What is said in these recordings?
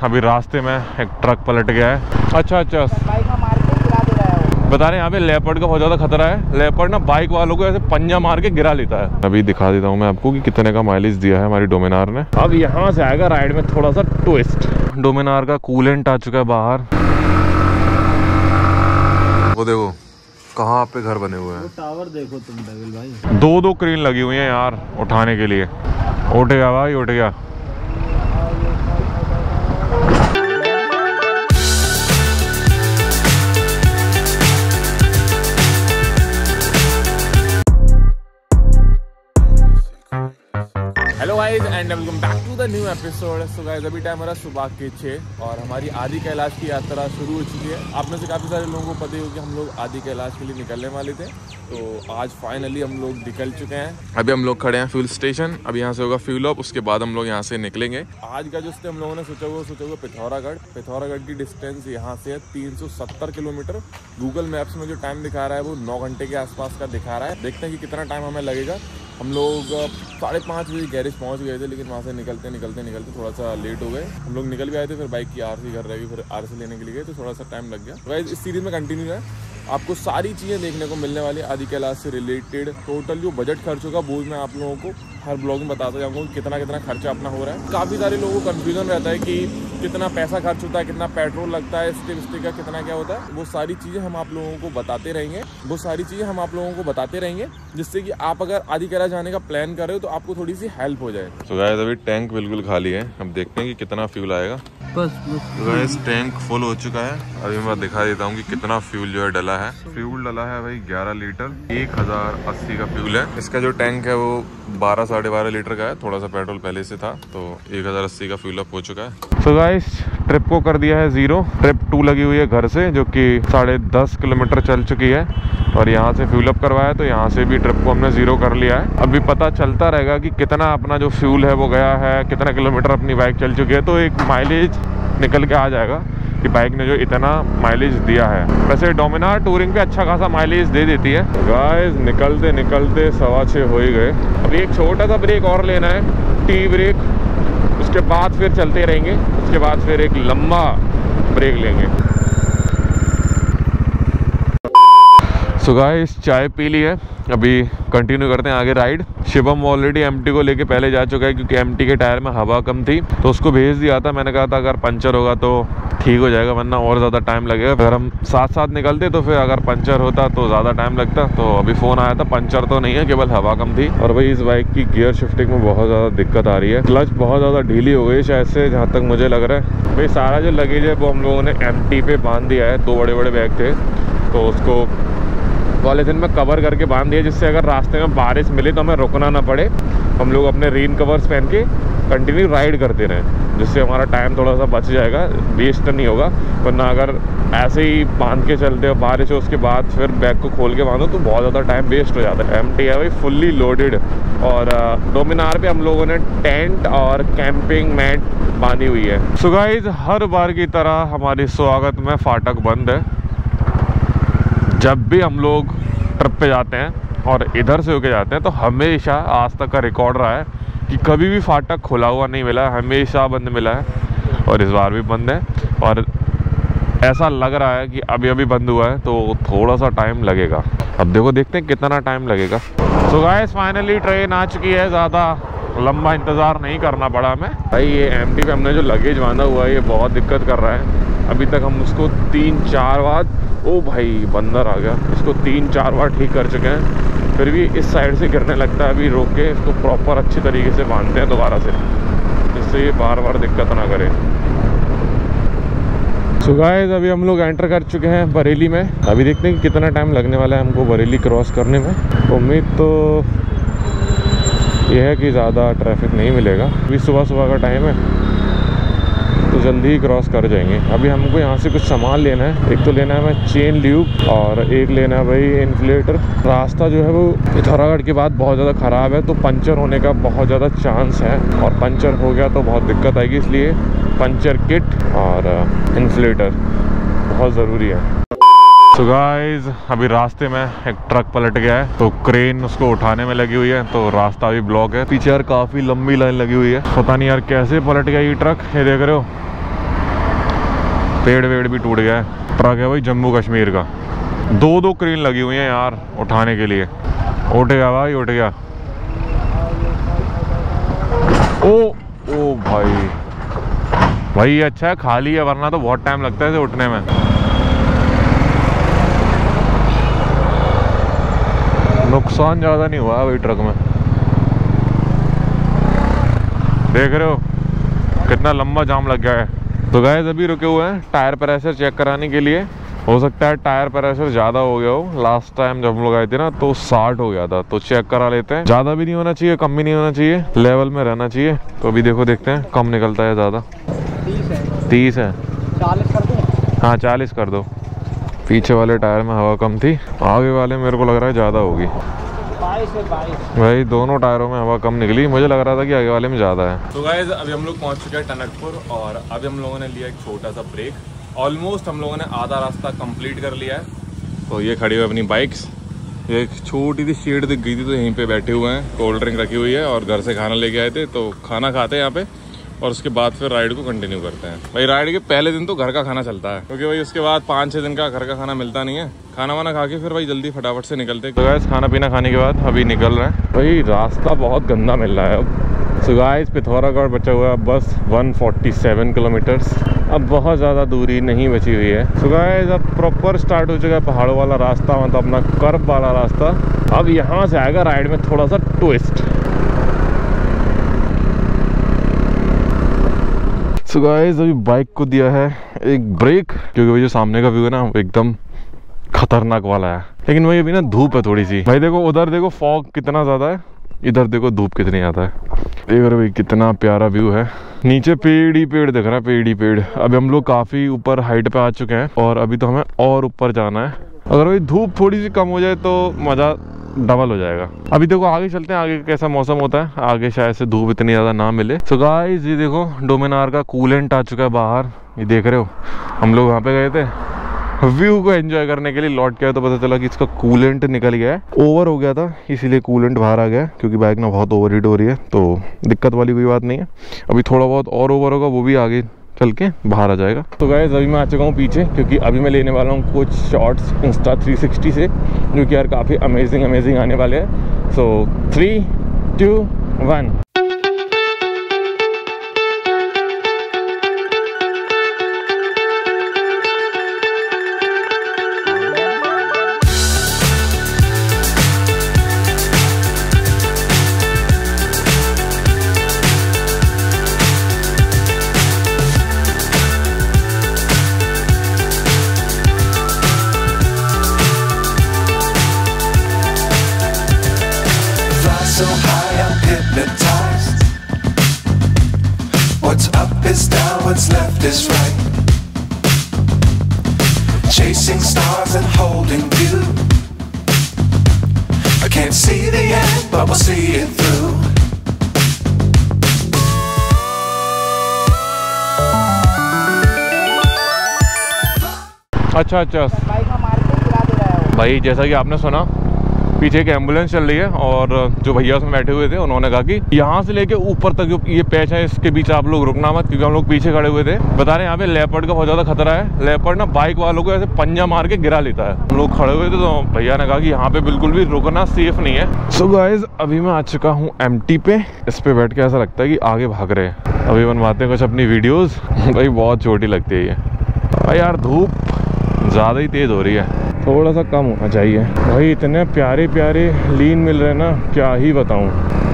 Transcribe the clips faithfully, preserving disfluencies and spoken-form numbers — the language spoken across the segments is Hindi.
अभी रास्ते में एक ट्रक पलट गया है। अच्छा अच्छा बाइक में मार के गिरा दे रहा है वो। बता रहे हैं यहाँ पे लेपर्ड का बहुत ज़्यादा खतरा है। लेपर्ड ना बाइक वालों को ऐसे पंजा मार के गिरा लेता है। अभी दिखा देता हूँ मैं आपको कि कितने का माइलेज दिया है हमारी डोमिनार ने। अब यहाँ से आएगा राइड में थोड़ा सा ट्विस्ट। डोमिनार का कूलेंट आ चुका है बाहर। वो देखो कहाँ पे घर बने हुए हैं। टावर देखो तुम डेविल भाई, दो दो क्रेन लगी हुई हैं यार उठाने के लिए। उठ गया भाई, उठ गया। Hello guys and welcome back to the new episode. So guys अभी टाइम हो रहा है सुबह के छः और हमारी आदि कैलाश की यात्रा शुरू हो चुकी है। आप में से काफ़ी सारे लोगों को पता ही होगा कि हम लोग आदि कैलाश के लिए निकलने वाले थे, तो आज फाइनली हम लोग निकल चुके हैं। अभी हम लोग खड़े हैं फ्यूल स्टेशन। अब यहाँ से होगा फ्यूल अप, उसके बाद हम लोग यहाँ से निकलेंगे। आज का जो हम लोगों ने सोचा हुआ सोचा हुआ पिथौरागढ़ पिथौरागढ़ की डिस्टेंस यहाँ से है तीन सौ सत्तर किलोमीटर। गूगल मैप्स में जो टाइम दिखा रहा है वो नौ घंटे के आसपास का दिखा रहा है। देखते हैं कि कितना टाइम हमें लगेगा। हम लोग साढ़े पाँच बजे गैरेज पहुंच गए थे, लेकिन वहाँ से निकलते निकलते निकलते थोड़ा सा लेट हो गए। हम लोग निकल भी आए थे, फिर बाइक की आरसी घर रह गई, फिर आरसी लेने के लिए गए तो थोड़ा सा टाइम लग गया। गाइस इस सीरीज में कंटिन्यू है, आपको सारी चीज़ें देखने को मिलने वाली आदि कैलाश से रिलेटेड। टोटल जो बजट खर्च होगा वो मैं आप लोगों को हर ब्लॉग में बताता जाऊँगा कि कितना कितना खर्चा अपना हो रहा है। काफ़ी सारे लोगों को कन्फ्यूजन रहता है कि कितना पैसा खर्च होता है, कितना पेट्रोल लगता है, स्टे स्टे का कितना क्या होता है। वो सारी चीज़ें हम आप लोगों को बताते रहेंगे वो सारी चीज़ें हम आप लोगों को बताते रहेंगे जिससे कि आप अगर आदि कैलाश जाने का प्लान कर रहे हो तो आपको थोड़ी सी हेल्प हो जाए। तो गाइस अभी टैंक बिल्कुल खाली है, अब देखते हैं कि कितना फ्यूल आएगा। बस तो गाइस टैंक फुल हो चुका है। अभी मैं दिखा देता हूँ कि कितना फ्यूल जो है डला है। फ्यूल डला है भाई ग्यारह लीटर, एक हजार अस्सी का फ्यूल है। इसका जो टैंक है वो बारह साढ़े बारह लीटर का है, थोड़ा सा पेट्रोल पहले से था, तो एक हजार अस्सी का फ्यूल अप हो चुका है। तो गाइस ट्रिप को कर दिया है जीरो। ट्रिप टू लगी हुई है घर से, जो कि साढ़े दस किलोमीटर चल चुकी है और यहाँ से फ्यूल अप करवाया, तो यहाँ से भी ट्रिप को हमने जीरो कर लिया है। अभी पता चलता रहेगा कि कितना अपना जो फ्यूल है वो गया है, कितना किलोमीटर अपनी बाइक चल चुकी है, तो एक माइलेज निकल के आ जाएगा कि बाइक ने जो इतना माइलेज दिया है। वैसे डोमिनार टूरिंग पे अच्छा खासा माइलेज दे देती है। गाइस निकलते निकलते सवा छः हो ही गए। अभी एक छोटा सा ब्रेक और लेना है, टी ब्रेक, उसके बाद फिर चलते रहेंगे। उसके बाद फिर एक लंबा ब्रेक लेंगे। सो गाइस चाय पी ली है, अभी कंटिन्यू करते हैं आगे राइड। शिवम ऑलरेडी एमटी को लेके पहले जा चुका है क्योंकि एमटी के टायर में हवा कम थी, तो उसको भेज दिया था। मैंने कहा था अगर पंचर होगा तो ठीक हो जाएगा, वरना और ज़्यादा टाइम लगेगा। अगर हम साथ साथ निकलते तो फिर अगर पंचर होता तो ज़्यादा टाइम लगता। तो अभी फ़ोन आया था, पंचर तो नहीं है, केवल हवा कम थी। और भाई इस बाइक की गियर शिफ्टिंग में बहुत ज़्यादा दिक्कत आ रही है। क्लच बहुत ज़्यादा ढीली हो गई शायद से, जहाँ तक मुझे लग रहा है। भाई सारा जो लगेज है वो हम लोगों ने एमटी पे बांध दिया है। दो बड़े बड़े बैग थे तो उसको पॉलीथिन में कवर करके बांध दिया, जिससे अगर रास्ते में बारिश मिले तो हमें रुकना ना पड़े। हम लोग अपने रेन कवर्स पहन के कंटिन्यू राइड करते रहें, जिससे हमारा टाइम थोड़ा सा बच जाएगा, वेस्ट नहीं होगा। वरना अगर ऐसे ही बांध के चलते हो, बारिश हो उसके बाद फिर बैग को खोल के बांधो तो बहुत ज़्यादा टाइम वेस्ट हो जाता है। एमटी है भाई फुल्ली लोडेड। और डोमिनार पे हम लोगों ने टेंट और कैंपिंग मैट बांधी हुई है। सो गाइस हर बार की तरह हमारी स्वागत में फाटक बंद है। जब भी हम लोग ट्रिप पे जाते हैं और इधर से होके जाते हैं तो हमेशा आज तक का रिकॉर्ड रहा है कि कभी भी फाटक खुला हुआ नहीं मिला है, हमेशा बंद मिला है। और इस बार भी बंद है और ऐसा लग रहा है कि अभी अभी बंद हुआ है, तो थोड़ा सा टाइम लगेगा। अब देखो देखते हैं कितना टाइम लगेगा। सो गाइस फाइनली ट्रेन आ चुकी है, ज़्यादा लंबा इंतज़ार नहीं करना पड़ा हमें। भाई ये एमटी पे हमने जो लगेज बांधा हुआ है ये बहुत दिक्कत कर रहा है। अभी तक हम उसको तीन चार बार, ओ भाई बंदर आ गया, इसको तीन चार बार ठीक कर चुके हैं, फिर भी इस साइड से गिरने लगता है। अभी रोक के इसको प्रॉपर अच्छी तरीके से बांधते हैं दोबारा से, जिससे ये बार बार दिक्कत ना करे। सो गाइस अभी हम लोग एंटर कर चुके हैं बरेली में। अभी देखते हैं कि कितना टाइम लगने वाला है हमको बरेली क्रॉस करने में। उम्मीद तो यह है कि ज़्यादा ट्रैफिक नहीं मिलेगा। अभी सुबह सुबह का टाइम है तो जल्दी ही क्रॉस कर जाएंगे। अभी हमको यहाँ से कुछ सामान लेना है। एक तो लेना है मैं चेन ल्यूब और एक लेना है भाई इन्फ्लेटर। रास्ता जो है वो पिथौरागढ़ के बाद बहुत ज़्यादा ख़राब है, तो पंचर होने का बहुत ज़्यादा चांस है और पंचर हो गया तो बहुत दिक्कत आएगी, इसलिए पंचर किट और इन्फ्लेटर बहुत ज़रूरी है। तो गाइस अभी रास्ते में एक ट्रक पलट गया है, तो क्रेन उसको उठाने में लगी हुई है, तो रास्ता भी ब्लॉक है। पीछे यार काफ़ी लंबी लाइन लगी हुई है, पता नहीं यार कैसे पलट गया ये ट्रक। ये देख रहे हो पेड़ वेड़ भी टूट गया है। ट्रक है भाई जम्मू कश्मीर का, दो दो क्रेन लगी हुई हैं यार उठाने के लिए। उठ गया भाई, उठ गया। ओ ओ भाई भाई ये अच्छा है खाली है, वरना तो बहुत टाइम लगता है इसे उठने में। नुकसान ज़्यादा नहीं हुआ भाई ट्रक में। देख रहे हो कितना लंबा जाम लग गया है। तो गाइस अभी रुके हुए हैं टायर प्रेशर चेक कराने के लिए। हो सकता है टायर प्रेशर ज़्यादा हो गया हो। लास्ट टाइम जब हम लोग आए थे ना तो साठ हो गया था, तो चेक करा लेते हैं। ज़्यादा भी नहीं होना चाहिए, कम भी नहीं होना चाहिए, लेवल में रहना चाहिए। तो अभी देखो देखते हैं कम निकलता है ज़्यादा। तीस है, चालीस कर दूं? हाँ चालीस कर दो। पीछे वाले टायर में हवा कम थी, आगे वाले मेरे को लग रहा है ज़्यादा होगी। बाईस है, बाईस। भाई दोनों टायरों में हवा कम निकली, मुझे लग रहा था कि आगे वाले में ज़्यादा है। तो गाइस अभी हम लोग पहुंच चुके हैं टनकपुर और अभी हम लोगों ने लिया एक छोटा सा ब्रेक। ऑलमोस्ट हम लोगों ने आधा रास्ता कंप्लीट कर लिया है। तो ये खड़ी हुई अपनी बाइक्स, एक छोटी सी शेड दिख गई थी तो यहीं पे बैठे हुए हैं। कोल्ड ड्रिंक रखी हुई है और घर से खाना लेके आए थे, तो खाना खाते हैं यहाँ पे और उसके बाद फिर राइड को कंटिन्यू करते हैं। भाई राइड के पहले दिन तो घर का खाना चलता है, क्योंकि भाई उसके बाद पाँच छः दिन का घर का खाना मिलता नहीं है। खाना वाना खा के फिर भाई जल्दी फटाफट से निकलते हैं। तो गाइस खाना पीना खाने के बाद अभी निकल रहे हैं। भाई रास्ता बहुत गंदा मिल रहा है अब। सो गाइस पिथौरागढ़ बचा हुआ है बस एक सौ सैंतालीस किलोमीटर्स। अब बहुत ज़्यादा दूरी नहीं बची हुई है। सो गाइस अब प्रॉपर स्टार्ट हो चुका है पहाड़ों वाला रास्ता, मतलब अपना कर्व वाला रास्ता। अब यहाँ से आएगा राइड में थोड़ा सा ट्विस्ट। सो so गाइस अभी बाइक को दिया है एक ब्रेक, क्योंकि भाई जो सामने का व्यू है ना वो एकदम खतरनाक वाला है। लेकिन भाई अभी ना धूप है थोड़ी सी। भाई देखो उधर देखो फॉग कितना ज़्यादा है, इधर देखो धूप कितनी आता है। देख रहे भाई कितना प्यारा व्यू है। नीचे पेड़ ही पेड़ दिख रहा है, पेड़ ही पेड़। अभी हम लोग काफ़ी ऊपर हाइट पे आ चुके हैं और अभी तो हमें और ऊपर जाना है। अगर भाई धूप थोड़ी सी कम हो जाए तो मज़ा डबल हो जाएगा। अभी देखो आगे चलते हैं, आगे कैसा मौसम होता है। आगे शायद से धूप इतनी ज़्यादा ना मिले। सो गाइस ये देखो डोमिनार का कूलेंट आ चुका है बाहर, ये देख रहे हो। हम लोग वहाँ पे गए थे व्यू को एंजॉय करने के लिए, लौट के आए तो पता चला कि इसका कूलेंट निकल गया है। ओवर हो गया था इसीलिए कूलेंट बाहर आ गया, क्योंकि बाइक ना बहुत ओवर हीट हो रही है। तो दिक्कत वाली कोई बात नहीं है। अभी थोड़ा बहुत और ओवर होगा, वो भी आगे चल के बाहर आ जाएगा। तो गाइस अभी मैं आ चुका हूँ पीछे, क्योंकि अभी मैं लेने वाला हूँ कुछ शॉट्स इंस्टा थ्री सिक्सटी से, जो कि यार काफ़ी अमेजिंग अमेजिंग आने वाले हैं। So three two one. So high, I'm hypnotized. What's up is down, what's left is right. Chasing stars and holding you. I can't see the end, but we'll see it through. अच्छा अच्छा बाइक में मार के गिरा दे रहा है वो। भाई जैसा कि आपने सुना पीछे एक एम्बुलेंस चल रही है और जो भैया उसमें बैठे हुए थे उन्होंने कहा कि यहाँ से लेके ऊपर तक जो ये पैच है इसके बीच आप लोग रुकना मत, क्योंकि हम लोग पीछे खड़े हुए थे। बता रहे हैं यहाँ पे लेपर्ड का बहुत ज़्यादा खतरा है। लेपर्ड ना बाइक वालों को ऐसे पंजा मार के गिरा लेता है। हम लोग खड़े हुए थे तो भैया ने कहा कि यहाँ पे बिल्कुल भी रुकना सेफ नहीं है। सो गाइज अभी मैं आ चुका हूँ एमटी पे। इस पे बैठ के ऐसा लगता है कि आगे भाग रहे हैं। अभी बनवाते हैं कुछ अपनी वीडियोज़। भाई बहुत छोटी लगती है ये। भाई यार धूप ज़्यादा ही तेज़ हो रही है, थोड़ा सा कम होना चाहिए। भाई इतने प्यारे प्यारे लीन मिल रहे हैं ना, क्या ही बताऊं।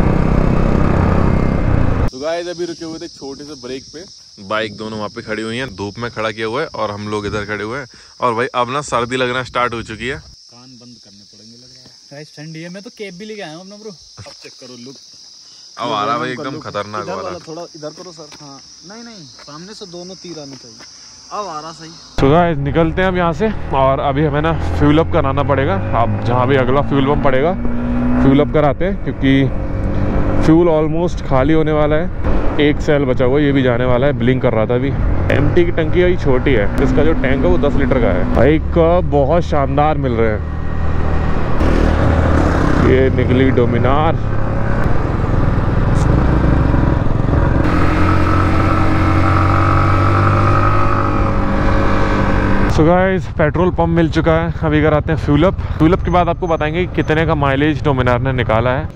तो गाइस अभी रुके हुए थे छोटे से ब्रेक पे, बाइक दोनों वहाँ पे खड़ी हुई हैं, धूप में खड़ा किया हुआ है और हम लोग इधर खड़े हुए हैं। और भाई अब ना सर्दी लगना स्टार्ट हो चुकी है। कान बंद करने पड़ेंगे लग रहा है। गाइस ठंडी है, मैं तो कैप भी लेके आया हूं अपना ब्रो। अब चेक करो लुक। अब आ रहा भाई एकदम खतरनाक वाला। थोड़ा इधर करो सर। हाँ नहीं नहीं सामने से दोनों तीर आने चाहिए। अब आ रहा सही। तो गाइस निकलते हैं अब यहाँ से और अभी हमें ना फ्यूल अप कराना पड़ेगा। अब जहाँ भी अगला फ्यूल पंप पड़ेगा फ्यूल अप कराते हैं, क्योंकि फ्यूल ऑलमोस्ट खाली होने वाला है। एक सेल बचा हुआ, ये भी जाने वाला है। ब्लिंक कर रहा था अभी। एमटी की टंकी भाई छोटी है, इसका जो टैंक है वो दस लीटर का है। भाई कब बहुत शानदार मिल रहे हैं। ये निकली Dominar. So guys petrol pump मिल चुका है, अभी अगर आते हैं फ्यूल अप। फ्यूल अप के बाद आपको बताएंगे कितने का माइलेज डोमिनार ने निकाला है।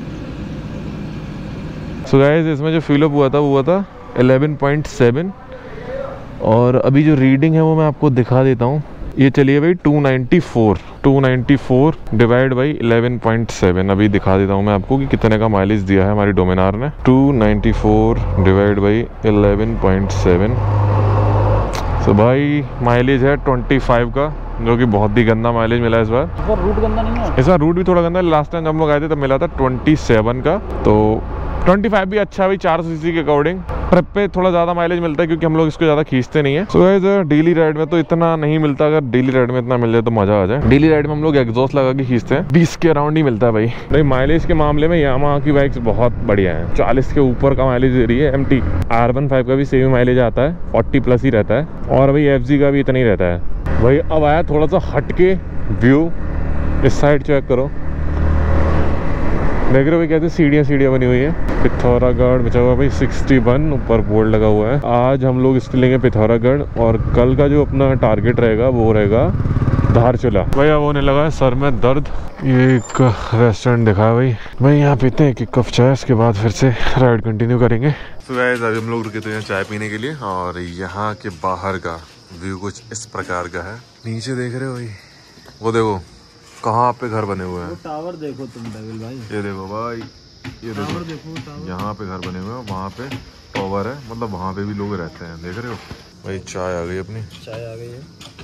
सो गाइस इसमें जो फ्यूल अप हुआ था वो हुआ था इलेवन पॉइंट सेवन और अभी जो रीडिंग है वो मैं आपको दिखा देता हूँ। ये चलिए भाई two ninety four two ninety four divide by eleven point seven. अभी दिखा देता हूँ मैं आपको कि कितने का माइलेज दिया है हमारी डोमिनार ने। Two ninety four divide by eleven point seven. So भाई माइलेज है ट्वेंटी फाइव का, जो कि बहुत ही गंदा माइलेज मिला है इस बार। इस बार रूट गंदा नहीं है, इस बार रूट भी थोड़ा गंदा है। लास्ट टाइम जब हम लोग आए थे तब मिला था ट्वेंटी सेवन का, तो ट्वेंटी फाइव भी अच्छा है भाई चार सौ सीसी के अकॉर्डिंग। ट्रिप पे थोड़ा ज़्यादा माइलेज मिलता है क्योंकि हम लोग इसको ज़्यादा खींचते नहीं है। सो गाइस डेली राइड में तो इतना नहीं मिलता, अगर डेली राइड में इतना मिल जाए तो मज़ा आ जाए। डेली राइड में हम लोग एग्जॉस्ट लगा के खींचते हैं, बीस के अराउंड ही मिलता है भाई। भाई माइलेज के मामले में यामाहा की बाइक्स बहुत बढ़िया है, चालीस के ऊपर का माइलेज दे रही है। M T R one five का भी सेम माइलेज आता है, फोर्टी प्लस ही रहता है, और भाई एफ जी का भी इतना ही रहता है। भाई अब आया थोड़ा सा हट के व्यू, इस साइड चेक करो, देख रहे हो भाई कैसे सीढ़ियाँ सीढ़ियाँ बनी हुई है। पिथौरागढ़ बचा हुआ भाई सिक्सटी वन, ऊपर बोर्ड लगा हुआ है। आज हम लोग इसके लेंगे पिथौरागढ़, और कल का जो अपना टारगेट रहेगा वो रहेगा धारचूला। भाई अब होने लगा है सर में दर्द। ये एक रेस्टोरेंट दिखा है भाई, भाई यहाँ पीते हैं एक कप चाय, इसके बाद फिर से राइड कंटिन्यू करेंगे। तो गाइस अभी हम लोग रुके थे चाय पीने के लिए, और यहाँ के बाहर का व्यू कुछ इस प्रकार का है। नीचे देख रहे हो भाई, वो देखो कहाँ पे घर बने हुए हैं। टावर देखो तुम डेविल भाई, ये देखो भाई, ये देखो, देखो यहाँ पे घर बने हुए हैं, वहाँ पे टावर है, मतलब वहाँ पे भी लोग रहते हैं। देख रहे हो भाई, चाय आ गई अपनी, चाय आ गई है।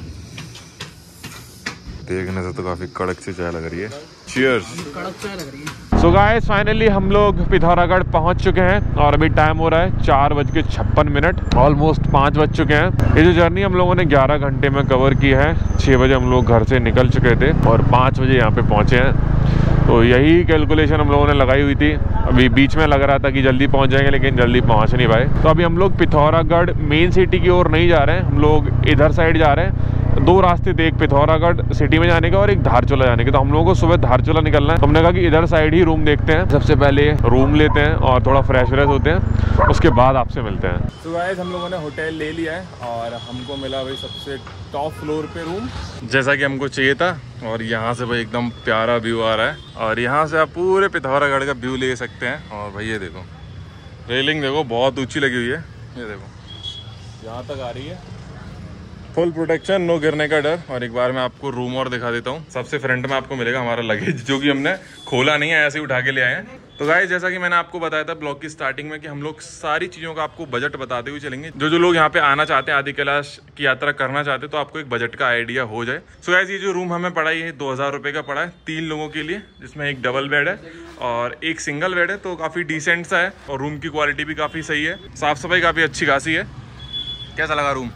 देखने से तो काफी कड़क सी चाय लग रही है। चीयर्स। कड़क चाय लग रही है। सो गाइस फाइनली हम लोग पिथौरागढ़ पहुंच चुके हैं, और अभी टाइम हो रहा है चार बज के छप्पन मिनट, ऑलमोस्ट पाँच बज चुके हैं। ये जो जर्नी हम लोगों ने ग्यारह घंटे में कवर की है। छः बजे हम लोग घर से निकल चुके थे और पाँच बजे यहाँ पे पहुँचे हैं, तो यही कैलकुलेशन हम लोगों ने लगाई हुई थी। अभी बीच में लग रहा था कि जल्दी पहुँच जाएंगे, लेकिन जल्दी पहुँच नहीं पाए। तो अभी हम लोग पिथौरागढ़ मेन सिटी की ओर नहीं जा रहे हैं, हम लोग इधर साइड जा रहे हैं। दो रास्ते थे, एक पिथौरागढ़ सिटी में जाने का और एक धारचूला जाने का। तो हम लोगों को सुबह धारचूला निकलना है, हमने कहा कि इधर साइड ही रूम देखते हैं, सबसे पहले रूम लेते हैं और थोड़ा फ्रेश व्रेश होते हैं, उसके बाद आपसे मिलते हैं। तो गाइस हम लोगों ने होटल ले लिया है, और हमको मिला भाई सबसे टॉप फ्लोर पे रूम, जैसा कि हमको चाहिए था। और यहाँ से भाई एकदम प्यारा व्यू आ रहा है, और यहाँ से आप पूरे पिथौरागढ़ का व्यू ले सकते हैं। और भाई ये देखो रेलिंग देखो, बहुत ऊंची लगी हुई है, ये देखो यहाँ तक आ रही है, फुल प्रोटेक्शन, नो गिरने का डर। और एक बार मैं आपको रूम और दिखा देता हूँ। सबसे फ्रंट में आपको मिलेगा हमारा लगेज, जो कि हमने खोला नहीं है, ऐसे ही उठा के ले आए हैं। तो गाइस जैसा कि मैंने आपको बताया था ब्लॉग की स्टार्टिंग में कि हम लोग सारी चीज़ों का आपको बजट बताते हुए चलेंगे। जो जो लोग यहाँ पे आना चाहते हैं, आदि कैलाश की यात्रा करना चाहते हैं, तो आपको एक बजट का आइडिया हो जाए। सो गाइस ये जो रूम हमें पड़ा है दो हज़ार रुपये का पड़ा है तीन लोगों के लिए, जिसमें एक डबल बेड है और एक सिंगल बेड है, तो काफ़ी डिसेंट सा है। और रूम की क्वालिटी भी काफ़ी सही है, साफ़ सफाई काफ़ी अच्छी खासी है। कैसा लगा रूम?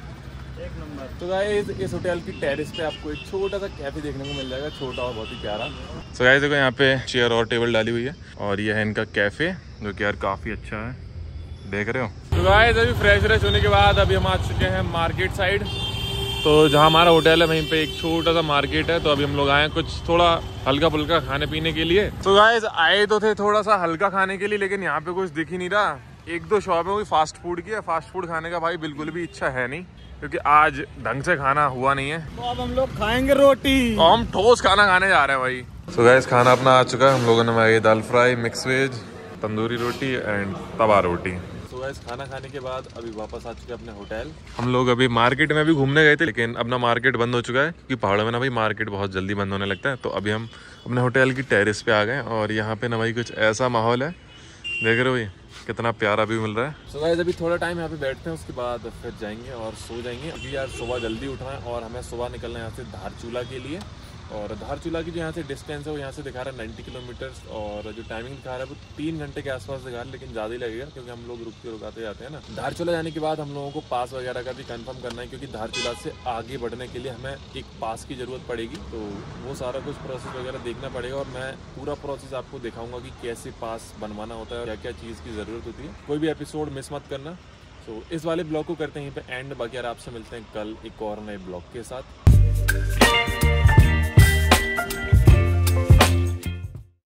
तो गाइस इस होटल की टेरेस पे आपको एक छोटा सा कैफे देखने को मिल जाएगा, छोटा और बहुत ही प्यारा। सो गाइस देखो यहाँ पे चेयर और टेबल डाली हुई है, और ये है इनका कैफे, जो कि यार काफ़ी अच्छा है, देख रहे हो। तो गाइस अभी फ्रेश फ्रेश होने के बाद अभी हम आ चुके हैं मार्केट साइड। तो जहाँ हमारा होटल है वहीं पे एक छोटा सा मार्केट है, तो अभी हम लोग आए हैं कुछ थोड़ा हल्का फुल्का खाने पीने के लिए। तो गाइस आए तो थे थोड़ा सा हल्का खाने के लिए, लेकिन यहाँ पे कुछ दिख ही नहीं रहा। एक दो शॉप है वो फास्ट फूड की है, फास्ट फूड खाने का भाई बिल्कुल भी इच्छा है नहीं, क्योंकि आज ढंग से खाना हुआ नहीं है। तो अब हम लोग खाएंगे रोटी, तो हम ठोस खाना खाने जा रहे हैं भाई। सो गाइस खाना अपना आ चुका है, हम लोगों ने मंगाई दाल फ्राई, मिक्स वेज, तंदूरी रोटी एंड तवा रोटी। तो गाइस खाना खाने के बाद अभी वापस आ चुके हैं अपने होटल। हम लोग अभी मार्केट में भी घूमने गए थे, लेकिन अपना मार्केट बंद हो चुका है, क्योंकि पहाड़ों में ना भाई मार्केट बहुत जल्दी बंद होने लगता है। तो अभी हम अपने होटल की टेरेस पे आ गए, और यहाँ पे ना भाई कुछ ऐसा माहौल है, देख रहे हो भाई कितना प्यारा व्यू मिल रहा है। सो गाइस अभी थोड़ा टाइम यहाँ पे बैठते हैं, उसके बाद फिर जाएंगे और सो जाएंगे। अभी यार सुबह जल्दी उठा है, और हमें सुबह निकलना है यहाँ से धारचूला के लिए। और धारचूला की जो यहाँ से डिस्टेंस है वो यहाँ से दिखा रहा है नाइन्टी किलोमीटर, और जो टाइमिंग दिखा रहा है वो तीन घंटे के आसपास दिखा रहा है, लेकिन ज़्यादा ही लगेगा क्योंकि हम लोग रुकते रुकाते जाते हैं ना। धारचूला जाने के बाद हम लोगों को पास वगैरह का भी कंफर्म करना है, क्योंकि धारचूला से आगे बढ़ने के लिए हमें एक पास की ज़रूरत पड़ेगी। तो वो सारा कुछ प्रोसेस वगैरह देखना पड़ेगा, और मैं पूरा प्रोसेस आपको दिखाऊंगा कि कैसे पास बनवाना होता है और क्या क्या चीज़ की ज़रूरत होती है। कोई भी एपिसोड मिस मत करना। तो इस वाले ब्लॉग को करते हैं यहीं पे एंड, बाकी यार आपसे मिलते हैं कल एक और नए ब्लॉग के साथ।